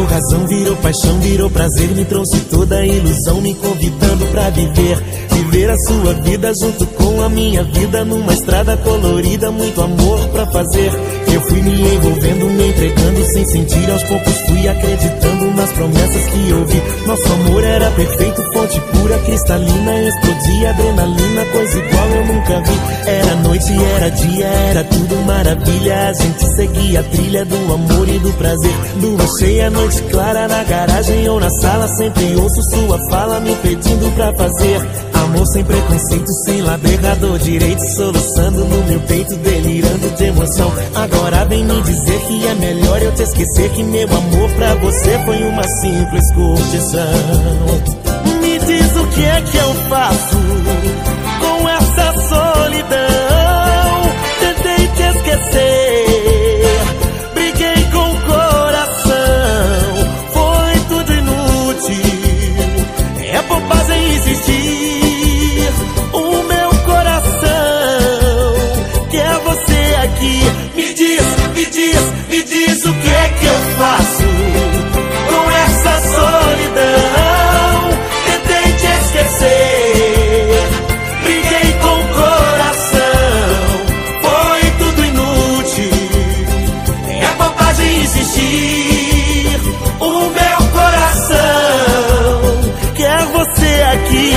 razão, virou paixão, virou prazer, me trouxe toda a ilusão, me convidando pra viver a sua vida junto com a minha vida, numa estrada colorida, muito amor pra fazer. Eu fui me envolvendo, me entregando sem sentir, aos poucos fui acreditando nas promessas que ouvi. Nosso amor era perfeito, fonte pura, cristalina, explodia adrenalina, coisa igual eu nunca vi. Era noite, era dia, era tudo maravilha, a gente seguia a trilha do amor e do prazer. Lua cheia, noite clara, na garagem ou na sala, sempre ouço sua fala me pedindo pra fazer amor sem preconceito, sem lado errado ou direito, soluçando no meu peito, delirando de emoção. Agora vem me dizer que é melhor eu te esquecer, que meu amor pra você foi uma simples curtição. Me diz o que é que eu faço com essa solidão. Tentei te esquecer, briguei com o coração, foi tudo inútil, é bobagem insistir. O meu coração quer você aqui. Me diz o que é que eu faço com essa solidão. Tentei te esquecer, briguei com o coração, foi tudo inútil, é bobagem insistir. O meu coração quer você aqui.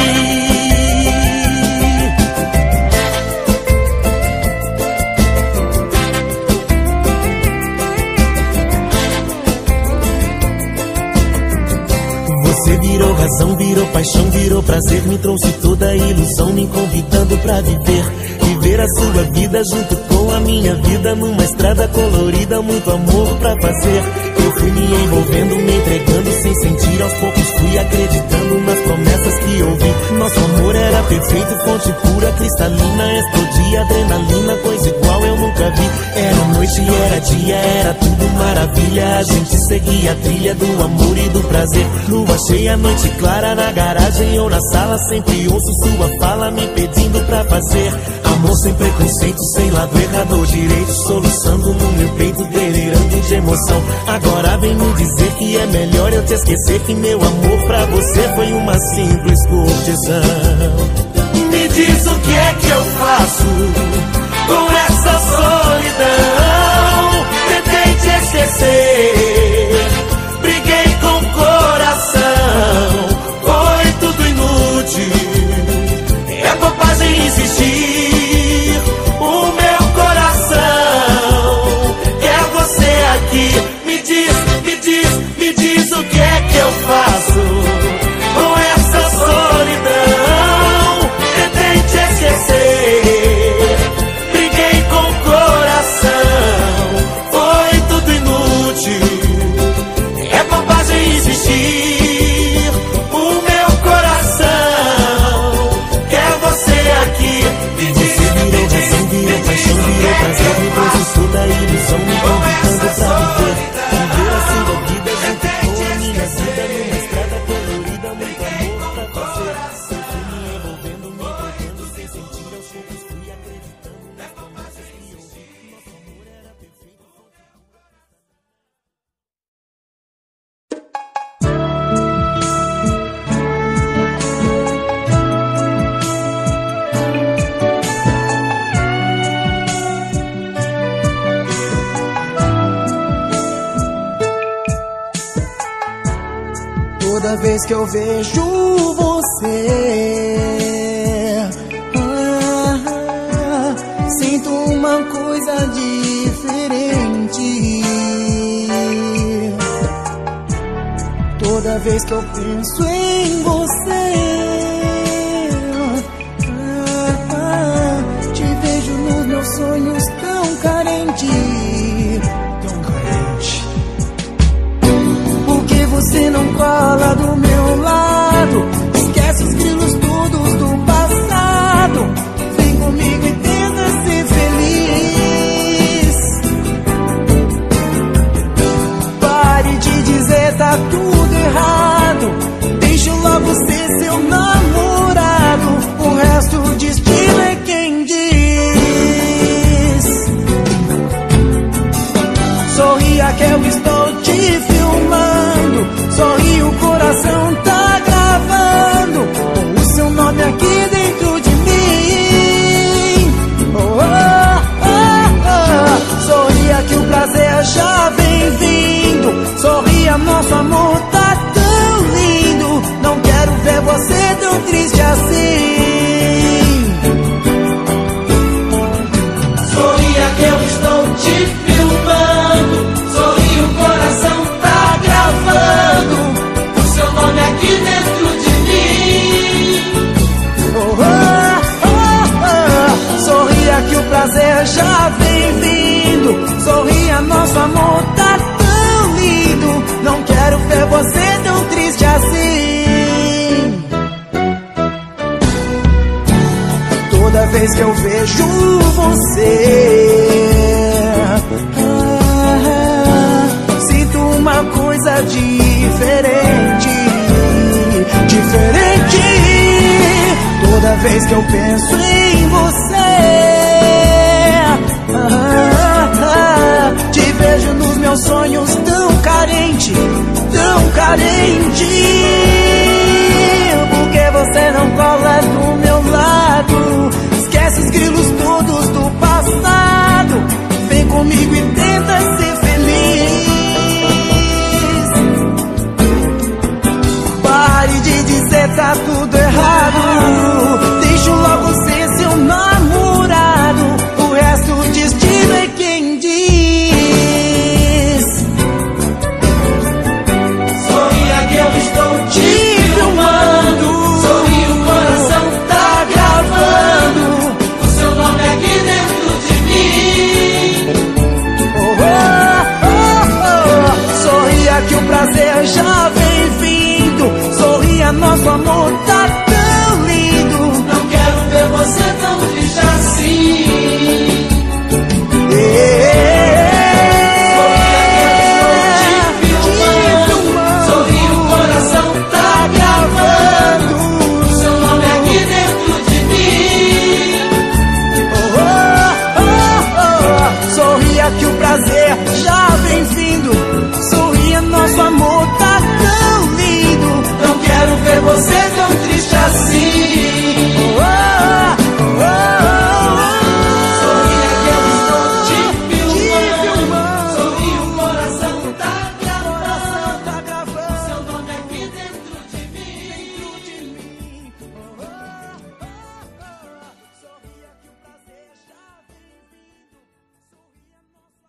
Você virou razão, virou paixão, virou prazer, me trouxe toda a ilusão, me convidando pra viver a sua vida junto com a minha vida, numa estrada colorida, muito amor pra fazer. Eu fui me envolvendo, me entregando sem sentir, aos poucos fui acreditando nas promessas que ouvi. Nosso amor era perfeito, fonte pura, cristalina, explodia adrenalina, coisa igual eu nunca vi. Era noite, era dia, era tudo maravilha, a gente seguia a trilha do amor e do prazer. Lua cheia, noite clara, na garagem ou na sala, sempre ouço sua fala me pedindo pra fazer amor sem preconceito, sem lado errado ou direito, soluçando no meu peito, delirando de emoção. Agora vem me dizer que é melhor eu te esquecer, que meu amor pra você foi uma simples curtição. Me diz o que é que eu faço com essa solidão. Tentei te esquecer, briguei com o coração, foi tudo inútil, é bobagem insistir. O meu coração quer você aqui. Me diz o que é que eu faço com essa solidão. Tentei te esquecer, briguei com o coração, foi tudo inútil, é bobagem insistir. O meu coração quer você aqui. Virou paixão, virou prazer, me trouxe toda a ilusão, me convidando pra viver a sua vida junto com a minha vida, numa estrada colorida, muito amor pra fazer. Eu fui me envolvendo, me entregando sem sentir, aos poucos fui acreditando nas promessas que ouvi. Nosso amor era perfeito. Toda vez que eu vejo você, sinto uma coisa diferente. Toda vez que eu penso em você, te vejo nos meus sonhos tão carente. Você não cola do meu lado, esquece os grilos todos do passado. Vem comigo e tenta ser feliz. Pare de dizer tá tudo errado, deixa eu logo ser seu namorado. O resto o destino é quem diz. Sorria que eu estou te filmando. vez que eu vejo você, sinto uma coisa diferente. Toda vez que eu penso em você, te vejo nos meus sonhos tão carente, tão carente. Porque você não cola do meu lado, esquece os grilos todos do passado, vem comigo e tenta ser feliz. Pare de dizer tá tudo errado, deixa logo ser seu namorado, o resto o destino é quem diz. Sorria que eu estou te filmando, sorri, o coração tá gravando o seu nome aqui dentro de mim. Sorria que o prazer já vem vindo, sorria, nosso amor tá tão lindo, não quero ver você tão triste assim. Sorri, o coração tá gravando o seu nome aqui dentro de mim. Sorria que o prazer já vem vindo, sorria, nosso amor tá tão lindo, não quero ver você tão triste assim. Sorria que eu estou te filmando, sorri, o coração tá gravando o seu nome aqui dentro de mim. Sorria que o prazer já vem vindo, sorria, nosso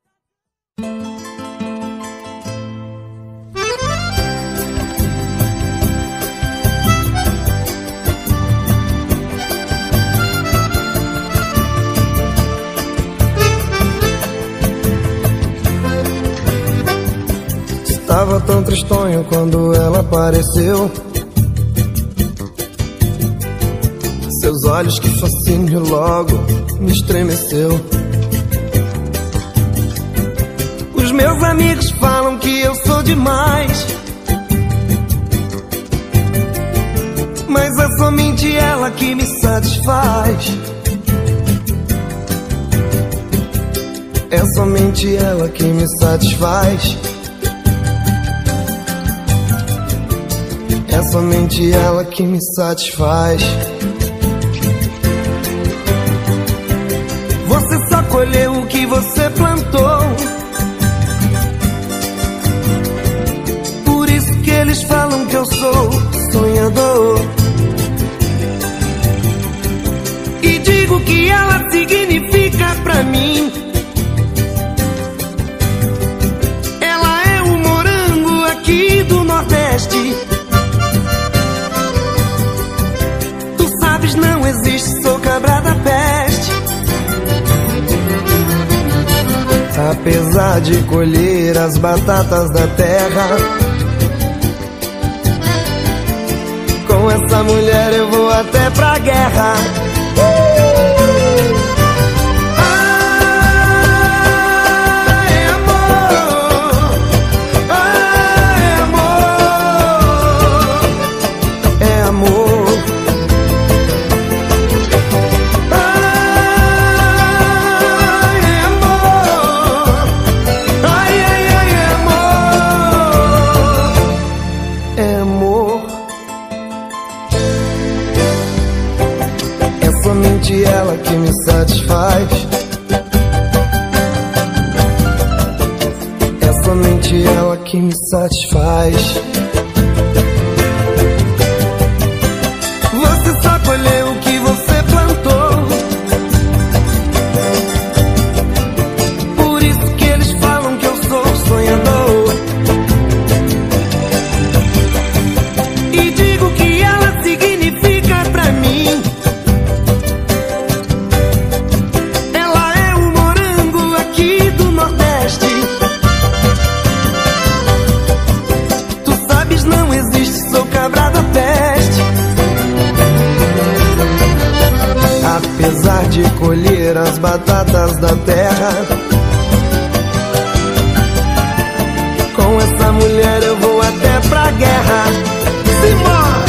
Estava tão tristonho quando ela apareceu, seus olhos, que fascínio, logo me estremeceu. Os meus amigos falam que eu sou demais, mas é somente ela que me satisfaz. É somente ela que me satisfaz. É somente ela que me satisfaz. Você só colheu o que você plantou, por isso que eles falam que eu sou sonhador. E digo que ela significa pra mim, ela é o morango aqui do Nordeste. Não existe, sou cabra da peste. Apesar de colher as batatas da terra, com essa mulher eu vou até pra guerra. Ela que me satisfaz. É somente ela que me satisfaz. Você só colheu o que você plantou, por isso que eles falam que eu sou sonhador. E digo que ela significa pra mim, da terra. Com essa mulher eu vou até pra guerra. Simbora!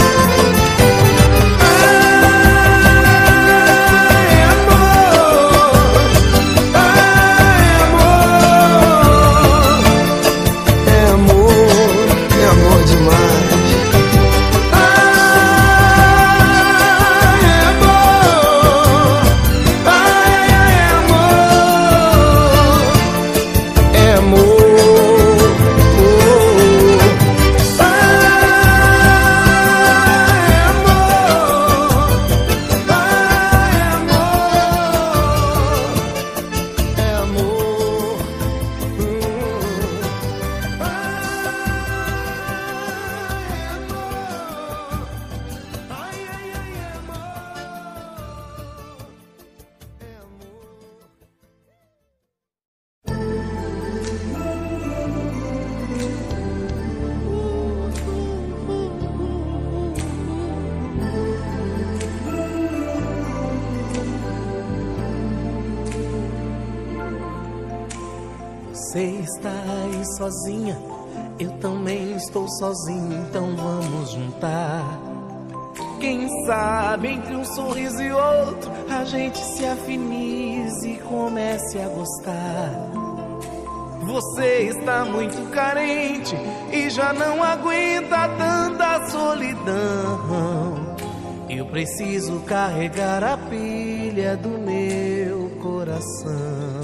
Você está aí sozinha, eu também estou sozinho, então vamos juntar. Quem sabe entre um sorriso e outro a gente se afinize e comece a gostar. Você está muito carente e já não aguenta tanta solidão. Eu preciso carregar a pilha do meu coração.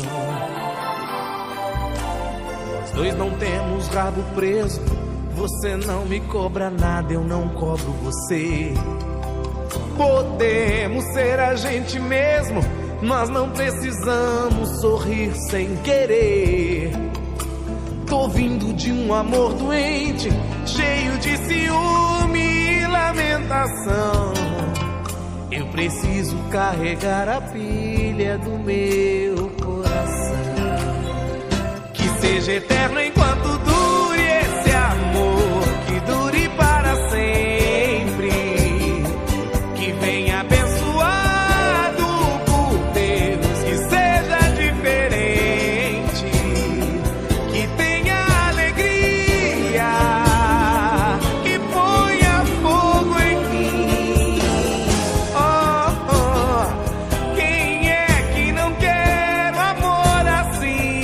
Dois não temos rabo preso, você não me cobra nada, eu não cobro você. Podemos ser a gente mesmo, nós não precisamos sorrir sem querer. Tô vindo de um amor doente, cheio de ciúme e lamentação. Eu preciso carregar a pilha do meu coração. Seja eterno enquanto dure esse amor, que dure para sempre, que venha abençoado por Deus, que seja diferente, que tenha alegria, que ponha fogo em mim. Oh, oh, quem é que não quer um amor assim?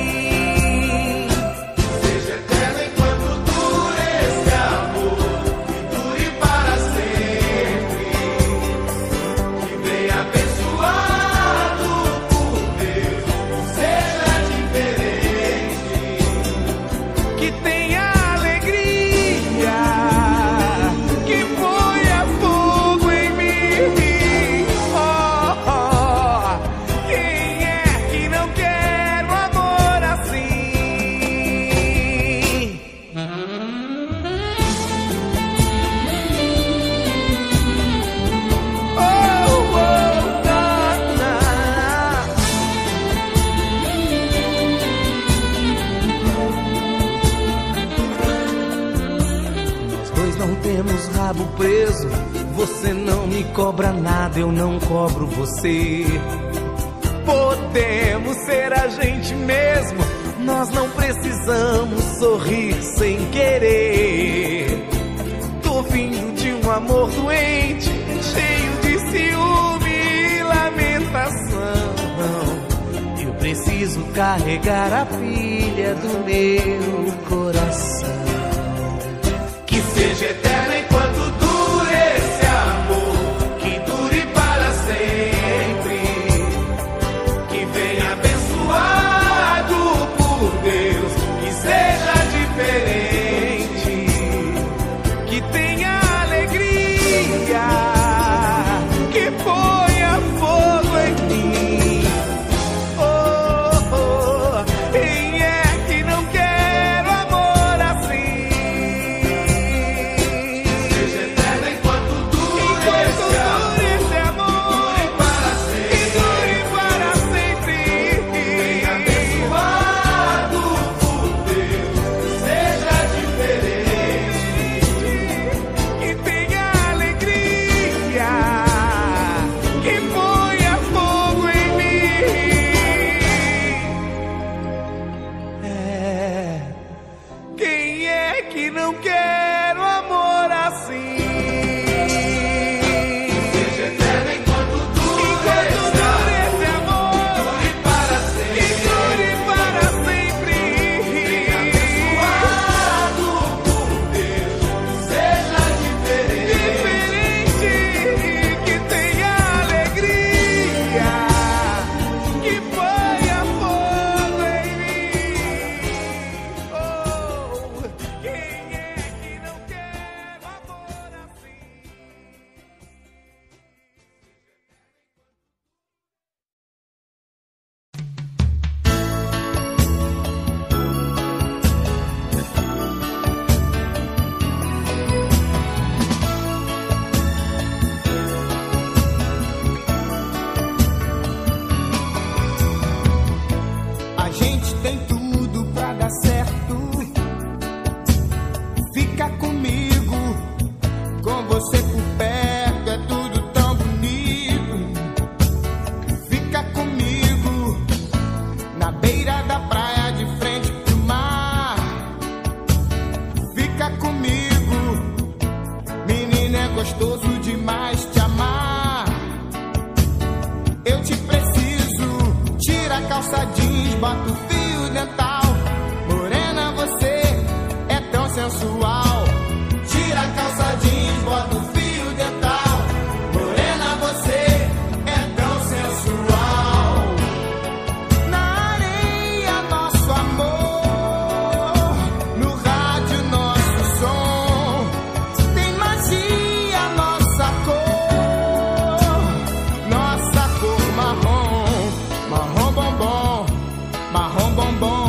Rabo preso, você não me cobra nada, eu não cobro você. Podemos ser a gente mesmo, nós não precisamos sorrir sem querer. Tô vindo de um amor doente, cheio de ciúme e lamentação. Eu preciso carregar a pilha do meu coração. Que seja eterno enquanto dure esse amor, que dure para sempre, que venha abençoado por Deus, que seja diferente, que tenha alegria, que ponha fogo em mim. Oh, oh, quem é que não quer amor assim? não quero amor assim. Seja eterno enquanto dure esse amor, dure para sempre, dure para sempre. Abençoado por Deus, seja diferente, Que tenha alegria, que ponha fogo em mim. Oh, quem é que não quer amor assim? A gente tem tudo pra dar certo. Fica comigo, com você por perto é tudo tão bonito. Fica comigo, na beira da praia de frente pro mar. Fica comigo, menina, é gostoso demais te amar. Eu te preciso, tira a calça jeans, bota o fio dental. Morena, você é tão sensual. Tira a calça jeans, bota o fio dental. Morena, você é tão sensual. Na areia, nosso amor. No rádio, nosso som. Tem magia, nossa cor. Nossa cor marrom. Marrom bombom. Marrom bombom.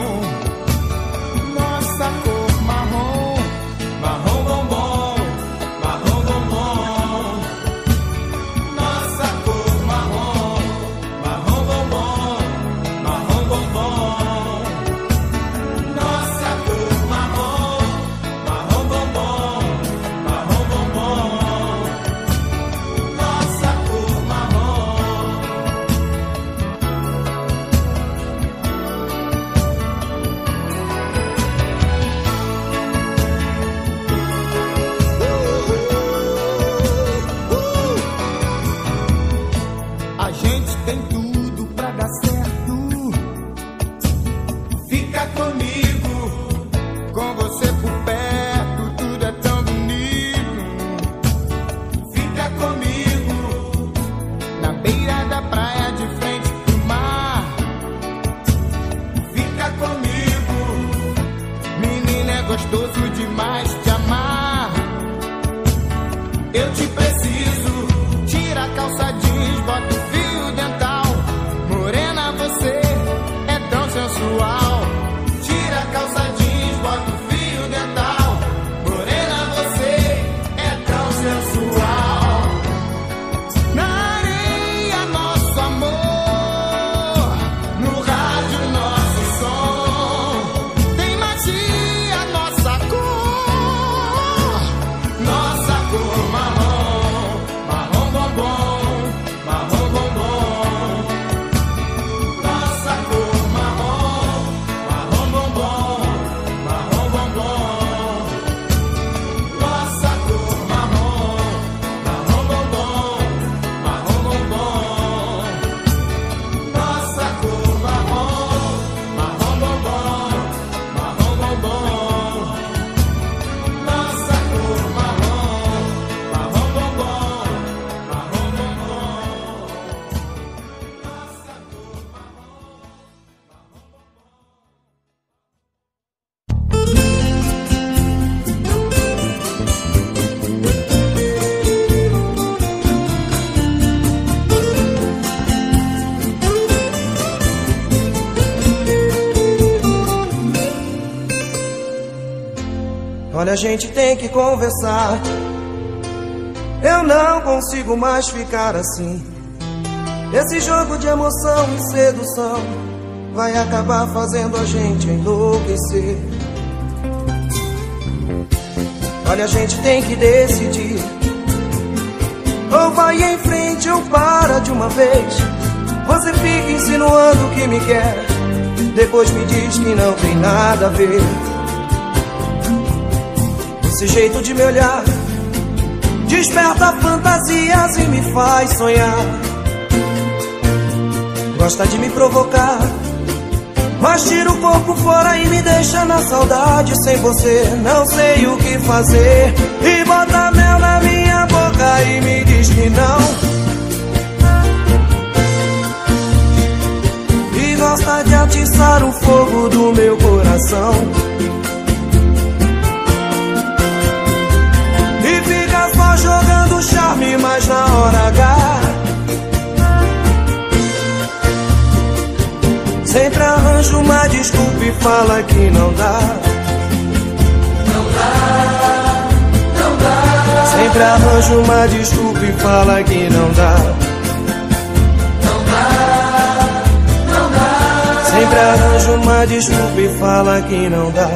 Nossa cor marrom. Marrom bombom. Marrom bombom. Nossa cor marrom. Marrom bombom. Marrom bombom. Nossa cor marrom. Marrom bombom. Marrom bombom. Nossa cor marrom. A gente tem tudo pra dar certo. Fica comigo, com você por perto, tudo é tão bonito. Fica comigo, na beira da praia de frente pro mar. Fica comigo, menina, é gostoso demais te amar. Eu te preciso, tira a calça jeans, bota o fio dental. Morena, você é tão sensual. Tira a calça jeans, bota o fio dental. Morena, você é tão sensual. Na areia, nosso amor. No rádio, nosso som. Tem magia, nossa cor. Nossa cor marrom. Marrom bombom. Marrom bombom. Nossa cor marrom. Marrom bombom. Marrom bombom. Nossa cor marrom. Marrom bombom. Marrom bombom. Nossa cor marrom. Marrom bombom. Marrom bombom. Nossa cor marrom. Marrom bombom. Marrom Olha, a gente tem que conversar. Eu não consigo mais ficar assim. Esse jogo de emoção e sedução vai acabar fazendo a gente enlouquecer. Olha, a gente tem que decidir. Ou vai em frente ou para de uma vez. Você fica insinuando que me quer, depois me diz que não tem nada a ver. Esse jeito de me olhar desperta fantasias e me faz sonhar. Gosta de me provocar, mas tira o corpo fora e me deixa na saudade. Sem você não sei o que fazer. E bota mel na minha boca e me diz que não. E gosta de atiçar o fogo do meu coração. E fica só jogando charme, mas na hora H sempre arranja uma desculpa e fala que não dá. Não dá, não dá. Sempre arranja uma desculpa e fala que não dá. Não dá, não dá. Sempre arranja uma desculpa e fala que não dá.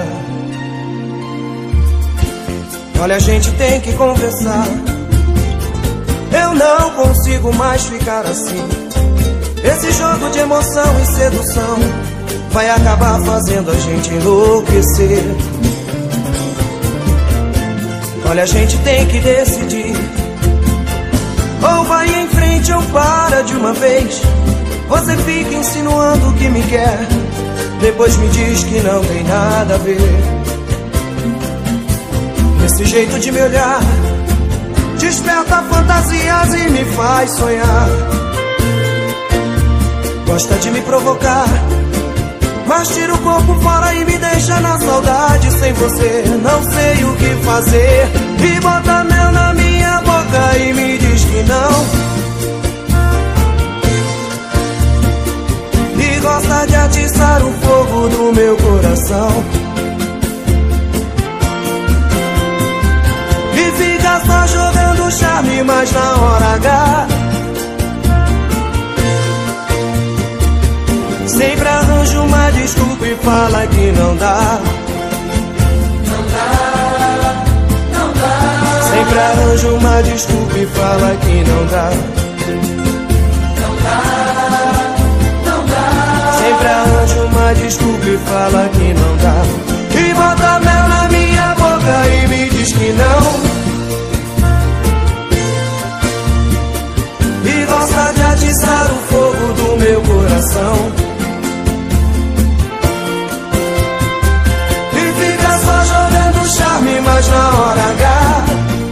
Olha, a gente tem que conversar. Eu não consigo mais ficar assim. Esse jogo de emoção e sedução vai acabar fazendo a gente enlouquecer. Olha, a gente tem que decidir. Ou vai em frente ou para de uma vez. Você fica insinuando que me quer, depois me diz que não tem nada a ver. Esse jeito de me olhar desperta fantasias e me faz sonhar. Gosta de me provocar, mas tira o corpo fora e me deixa na saudade. Sem você não sei o que fazer. E bota mel na minha boca e me diz que não. E gosta de atiçar o fogo do meu coração. E fica só jogando charme, mas na hora H sempre arranja uma desculpa e fala que não dá. Não dá, não dá. Sempre arranja uma desculpa e fala que não dá. Não dá, não dá. Sempre arranja uma desculpa e fala que não dá. E bota mel na minha boca e me diz que não. E gosta de atiçar o fogo do meu coração. Charme, mas na hora H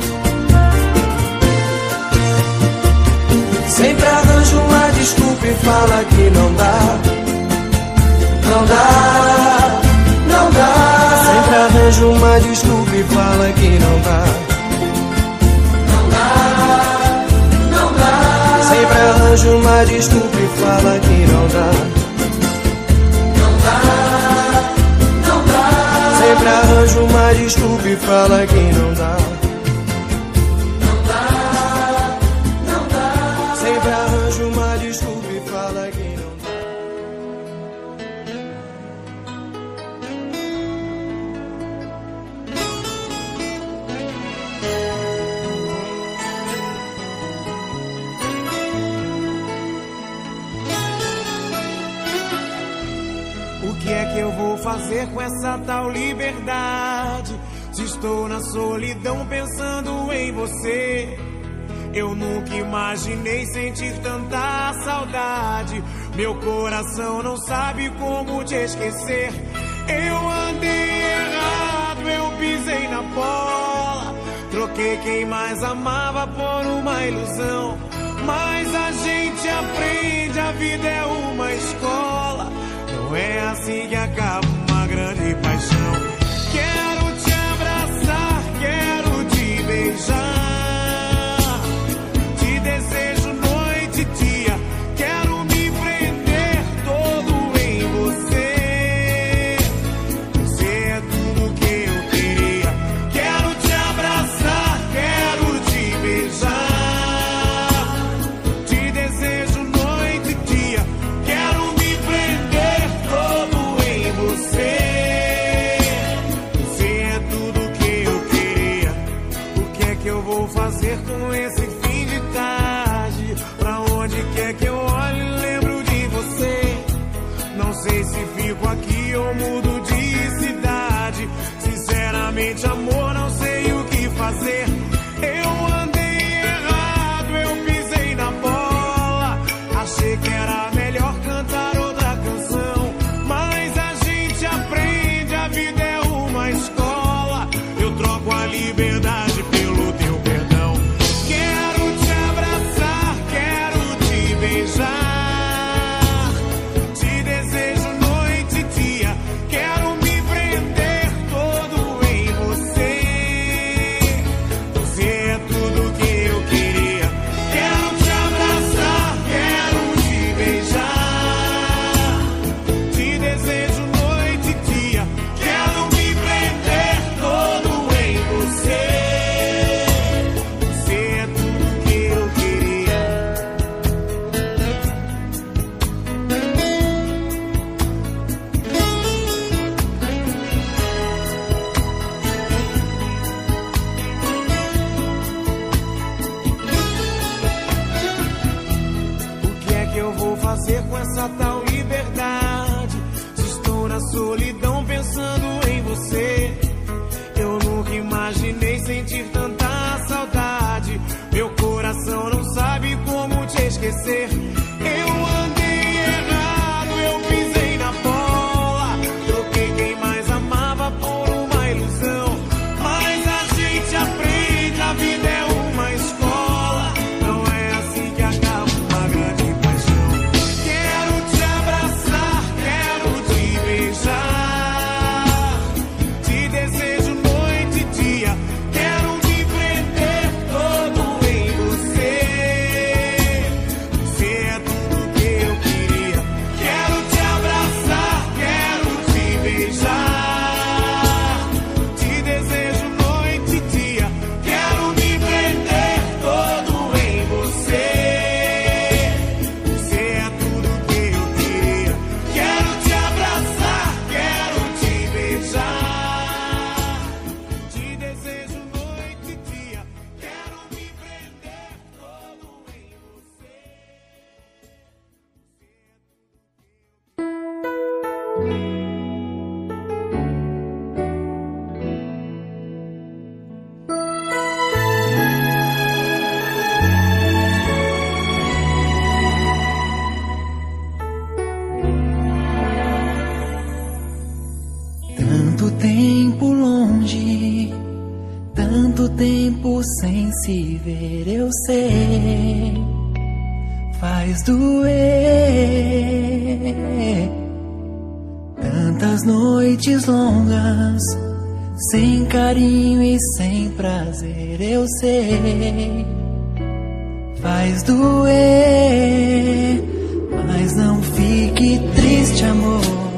sempre arranja uma desculpa e fala que não dá. Não dá, não dá. Sempre arranja uma desculpa e fala que não dá. Não dá, não dá. Sempre arranja uma desculpa e fala que não dá. Não dá, não dá. Sempre arranja uma desculpa e fala que não dá. Não dá, não dá. Sempre arranja uma desculpa e fala que não dá. O que é que eu vou fazer com essa tal liberdade? Se estou na solidão pensando em você. Eu nunca imaginei sentir tanta saudade. Meu coração não sabe como te esquecer. Eu andei errado, eu pisei na bola. Troquei quem mais amava por uma ilusão. Mas a gente aprende, a vida é uma escola. Não é assim que acaba uma grande paixão. Quero te abraçar, quero te beijar. Te desejo noite e dia. Quero me prender todo em você. Você é tudo que eu queria. Quero te abraçar, quero te beijar. Te desejo noite e dia. Quero me prender todo em você. Você é tudo que eu queria. O que é que eu vou fazer com esse fim de tarde? Pra onde quer que eu olhe, lembro de você. Não sei se fico aqui ou mudo de cidade. Sinceramente, amor, não sei fazer. Eu andei errado, eu pisei na bola. Achei que era melhor cantar outra canção, mas a gente aprende, a vida é uma escola. Eu troco a liberdade pelo teu perdão. Quero te abraçar, quero te beijar, te desejo noite e dia. Quero me prender todo em você. Você é tudo que eu queria. Quero te abraçar, quero te beijar, te desejo noite e dia. Quero me prender todo em você. Você é tudo que eu queria. O que é que eu vou fazer com essa tal liberdade? Se estou na solidão pensando em você. Eu nunca imaginei sentir tanta saudade. Meu coração não sabe como te esquecer. Eu andei errado, eu pisei na bola. Troquei quem mais amava por uma ilusão, mas a gente aprende, a vida é uma escola. Não é assim que acaba uma grande paixão. Quero te abraçar, quero te beijar, te desejo noite e dia. Quero me prender todo em você. Você é tudo que eu queria. Quero te abraçar, quero te beijar, te desejo noite e dia. Quero me prender todo em você. Você é tudo que eu queria. Quero te abraçar, quero te beijar, te desejo noite e dia. Quero me prender todo em você. Tanto tempo longe, tanto tempo sem se ver, eu sei, faz doer. Tantas noites longas, sem carinho e sem prazer, eu sei, faz doer. Mas não fique triste, amor,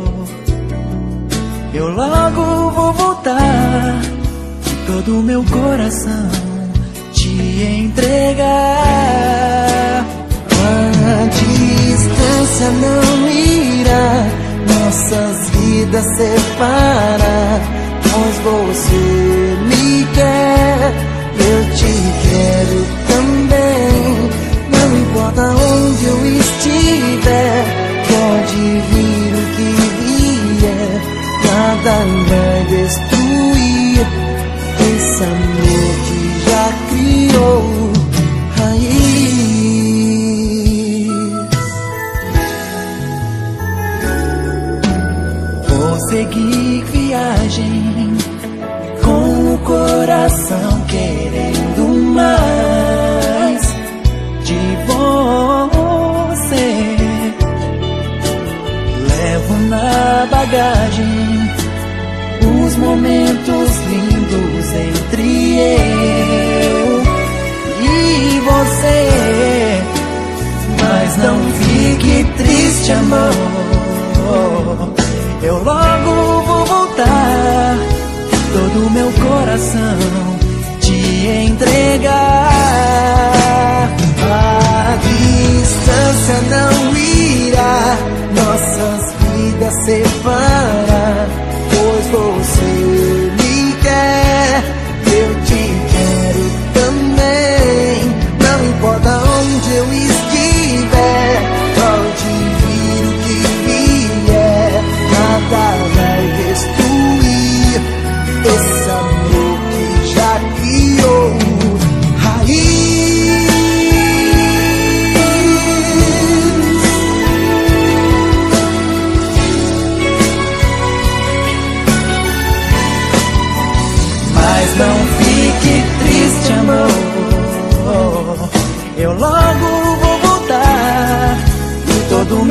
eu logo vou voltar, de todo o meu coração te entregar. A distância não irá nossas vidas separar, pois você me quer, eu te quero também. Não importa onde eu estiver, pode vir o que vier, nada vai destruir esse amor que já criou raiz. Vou seguir viagem com o coração querendo mais de você. Levo na bagagem os momentos lindos entre eu e você. Mas não fique triste, amor, eu logo vou voltar, todo o meu coração te entregar. A distância não irá nossas vidas separar, pois você me quer, eu te quero também. Não importa onde eu estiver, pode vir o que vier, nada vai destruir esse amor que já criou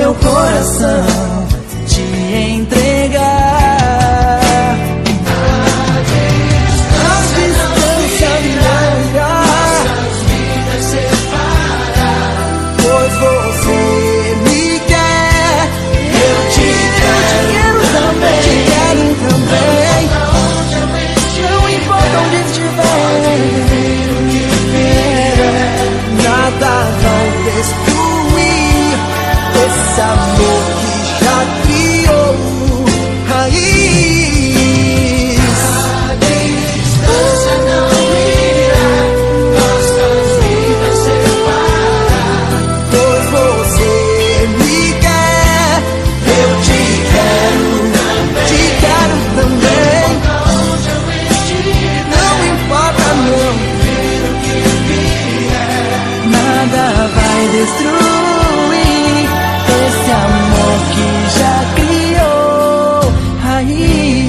meu coração te entregar. A distância virá, nossas vidas separar, pois você me quer, eu te quero também, te quero também. Não importa onde estiver, nada vai destruir esse amor que já criou raiz. A distância não irá nossas vidas separar, pois você me quer, eu te quero também. Não importa não, nada vai destruir esse amor que já criou raiz.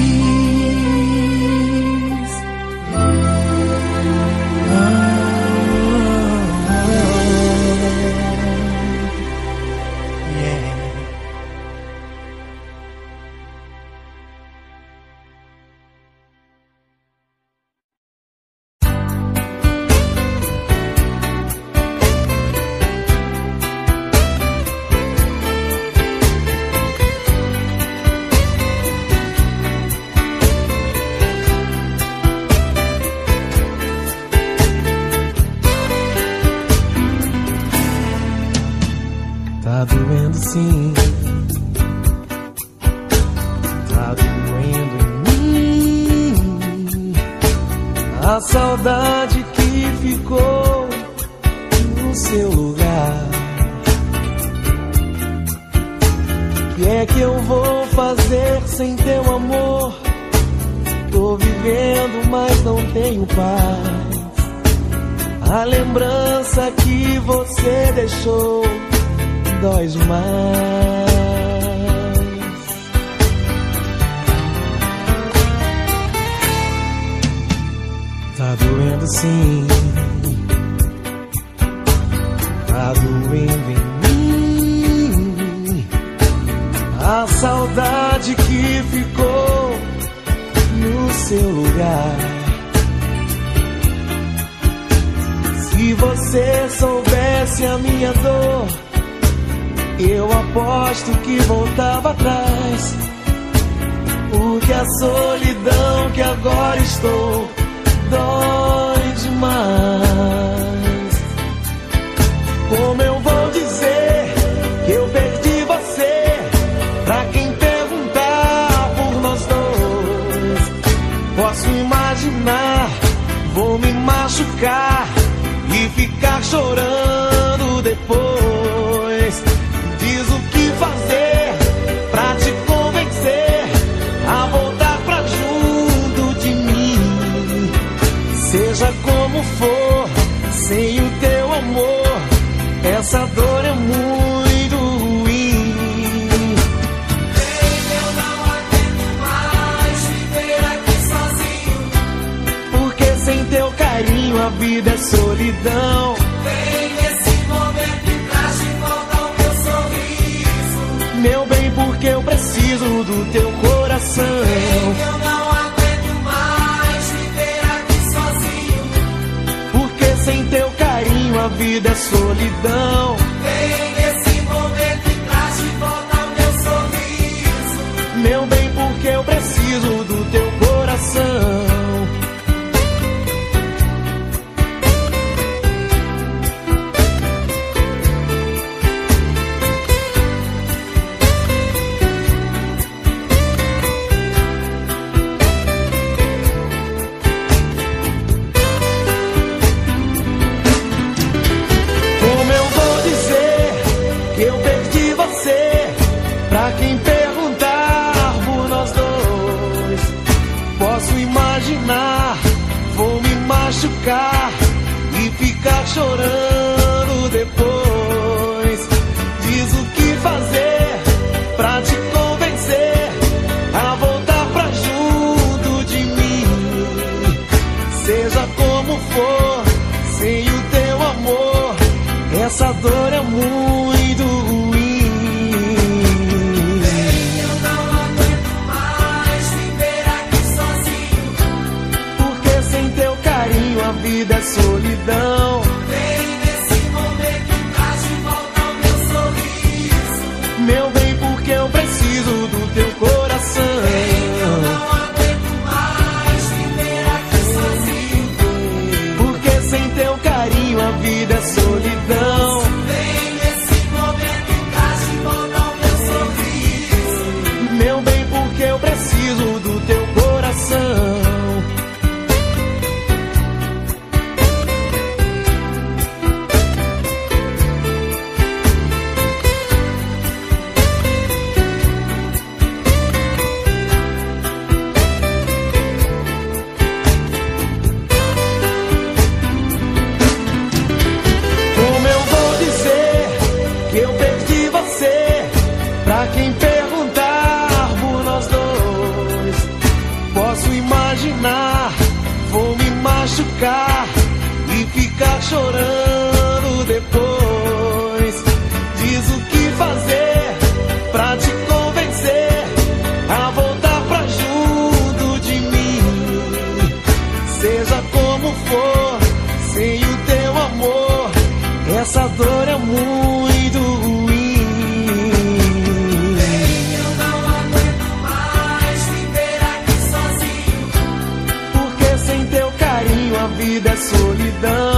Tá doendo sim, tá doendo em mim, a saudade que ficou no seu lugar. Que é que eu vou fazer sem teu amor? Tô vivendo, mas não tenho paz. A lembrança que você deixou dói demais. Tá doendo sim, tá doendo em mim, a saudade que ficou no seu lugar. Se você soubesse a minha dor, eu aposto que voltava atrás, porque a solidão que agora estou dói demais. Como eu vou dizer que eu perdi você pra quem perguntar por nós dois? Posso imaginar, vou me machucar e ficar chorando depois. Diz o que fazer pra te convencer a voltar pra junto de mim. Seja como for, sem o teu amor, essa dor é muito ruim. Baby, eu não aguento mais viver aqui sozinho, Porque sem teu carinho a vida é solidão. vem nesse momento e traz de volta o meu sorriso. Meu bem, porque eu preciso do teu coração. Eu não aguento mais viver aqui sozinho, Porque sem teu carinho a vida é solidão. vem nesse momento e traz de volta o meu sorriso. Meu bem, porque eu preciso do teu coração. Como eu vou Como eu vou dizer que eu perdi você pra quem perguntar por nós dois? Posso imaginar, vou me machucar e ficar chorando depois. Diz o que fazer pra te convencer a voltar pra junto de mim. Seja como for, sem o teu amor, essa dor é muito ruim. Eu não aguento mais viver aqui sozinho. Porque sem teu carinho a vida é solidão.